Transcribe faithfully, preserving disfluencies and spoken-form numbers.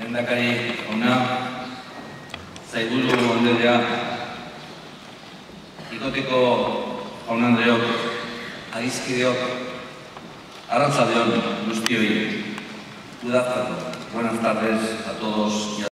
lehendakari jauna, sailburu andrea, ikoteko jaun-andreok, adiskideok, arratsalde on guztioi. Buenas tardes a todos.